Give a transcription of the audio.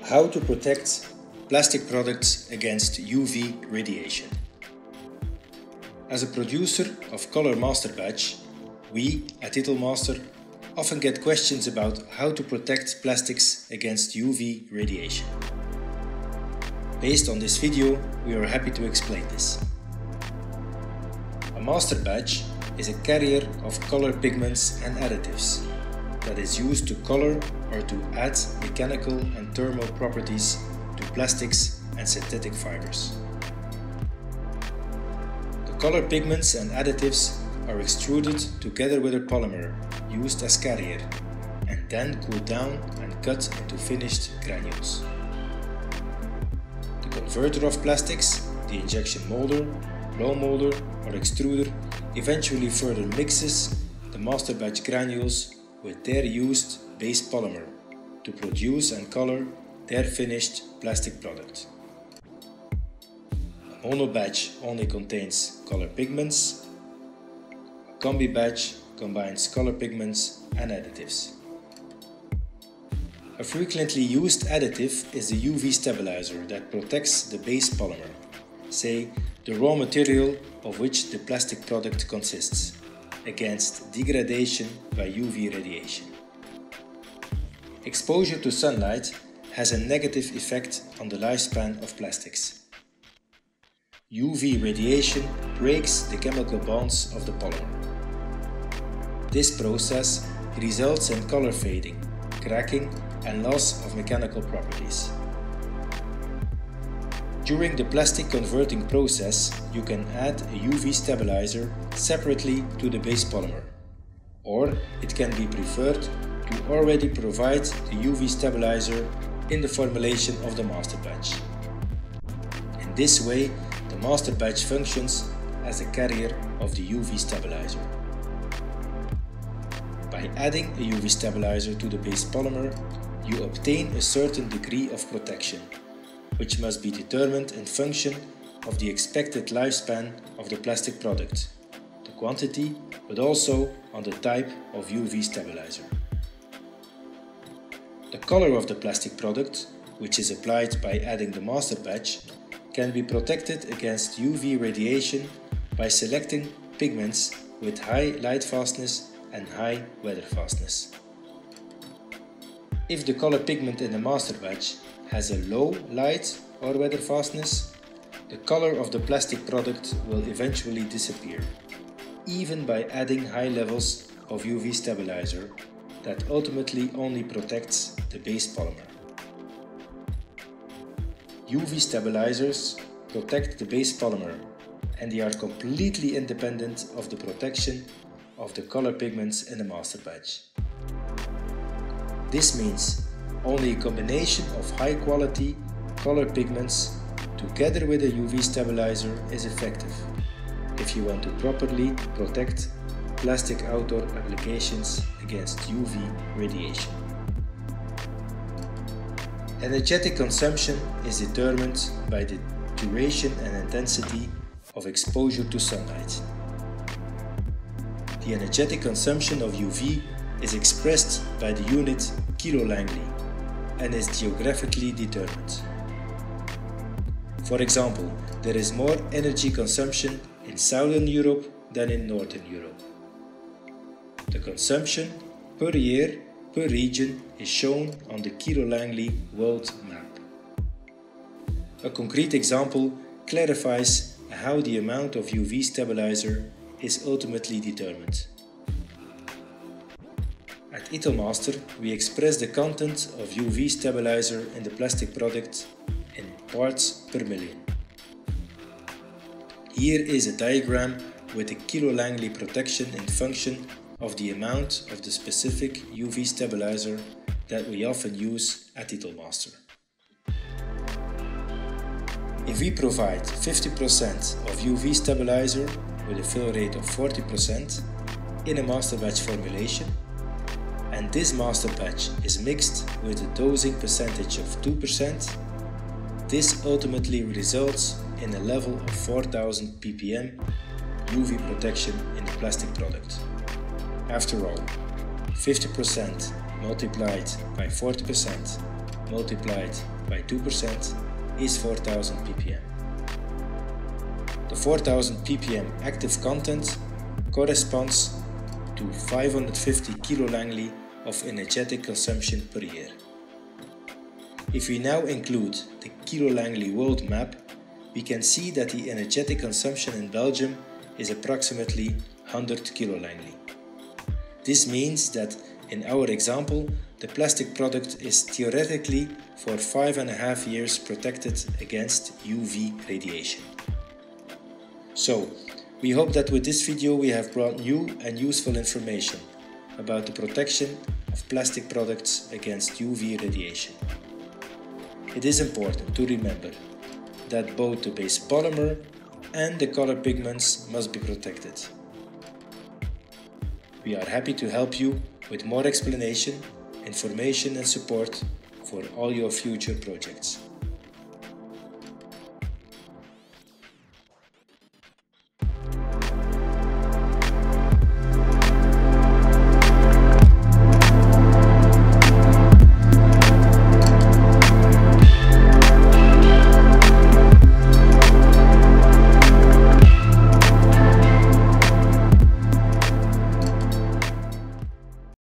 How to protect plastic products against UV radiation. As a producer of Color Master Batch, we at Italmaster often get questions about how to protect plastics against UV radiation. Based on this video, we are happy to explain this. A master batch is a carrier of color pigments and additives that is used to color or to add mechanical and thermal properties to plastics and synthetic fibers. The color pigments and additives are extruded together with a polymer used as carrier and then cooled down and cut into finished granules. The converter of plastics, the injection molder, blow molder or extruder eventually further mixes the master batch granules with their used base polymer to produce and color their finished plastic product. A mono batch only contains color pigments. A combi batch combines color pigments and additives. A frequently used additive is the UV stabilizer that protects the base polymer, say the raw material of which the plastic product consists, against degradation by UV radiation. Exposure to sunlight has a negative effect on the lifespan of plastics. UV radiation breaks the chemical bonds of the polymer. This process results in color fading, cracking and loss of mechanical properties. During the plastic converting process, you can add a UV stabilizer separately to the base polymer, or it can be preferred to already provide the UV stabilizer in the formulation of the master batch. In this way, the master batch functions as a carrier of the UV stabilizer. By adding a UV stabilizer to the base polymer, you obtain a certain degree of protection, which must be determined in function of the expected lifespan of the plastic product, the quantity, but also on the type of UV stabilizer. The color of the plastic product, which is applied by adding the master batch, can be protected against UV radiation by selecting pigments with high light fastness and high weather fastness. If the color pigment in the master batch has a low light or weather fastness, the color of the plastic product will eventually disappear, even by adding high levels of UV stabilizer that ultimately only protects the base polymer. UV stabilizers protect the base polymer, and they are completely independent of the protection of the color pigments in the master batch. This means only a combination of high quality color pigments together with a UV stabilizer is effective if you want to properly protect plastic outdoor applications against UV radiation. Energetic consumption is determined by the duration and intensity of exposure to sunlight. The energetic consumption of UV is expressed by the unit kilo-Langley and is geographically determined. For example, there is more energy consumption in Southern Europe than in Northern Europe. The consumption per year per region is shown on the kilo-Langley world map. A concrete example clarifies how the amount of UV stabilizer is ultimately determined. At Italmaster, we express the content of UV stabilizer in the plastic product in parts per million. Here is a diagram with the kilo-Langley protection in function of the amount of the specific UV stabilizer that we often use at Italmaster. If we provide 50% of UV stabilizer with a fill rate of 40% in a master batch formulation, and this master batch is mixed with a dosing percentage of 2%, this ultimately results in a level of 4000 ppm UV protection in the plastic product. After all, 50% multiplied by 40% multiplied by 2% is 4000 ppm. The 4000 ppm active content corresponds to 550 kilo-Langley of energetic consumption per year. If we now include the kilo-Langley world map, we can see that the energetic consumption in Belgium is approximately 100 kilo-Langley. This means that in our example, the plastic product is theoretically for 5.5 years protected against UV radiation. So, we hope that with this video we have brought new and useful information about the protection of plastic products against UV radiation. It is important to remember that both the base polymer and the color pigments must be protected. We are happy to help you with more explanation, information and support for all your future projects.